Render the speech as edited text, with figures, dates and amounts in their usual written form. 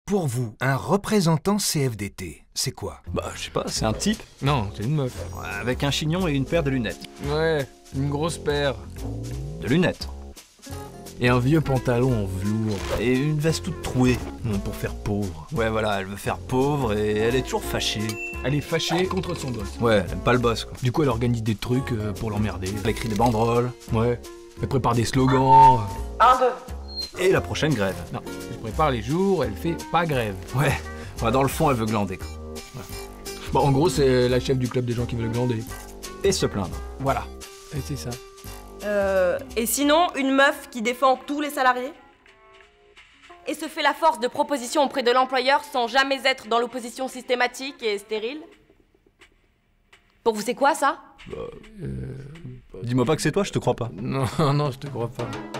Pour vous, un représentant CFDT, c'est quoi? Bah, je sais pas, c'est un type Non, c'est une meuf. avec un chignon et une paire de lunettes. Ouais, une grosse paire. De lunettes. Et un vieux pantalon en velours. Et une veste toute trouée. Pour faire pauvre. Ouais, voilà, elle veut faire pauvre et elle est toujours fâchée. Elle est fâchée contre son boss. Ouais, elle aime pas le boss, quoi. Du coup, elle organise des trucs pour l'emmerder. Elle écrit des banderoles. Ouais. Elle prépare des slogans. Et la prochaine grève. Non, elle prépare les jours, elle fait pas grève. Ouais, dans le fond, elle veut glander, quoi. Bon, en gros, c'est la chef du club des gens qui veulent glander. Et se plaindre. Voilà. Et c'est ça. Et sinon, une meuf qui défend tous les salariés et se fait la force de proposition auprès de l'employeur sans jamais être dans l'opposition systématique et stérile. Pour vous, c'est quoi ça? Dis-moi pas que c'est toi, je te crois pas. Non, non, je te crois pas.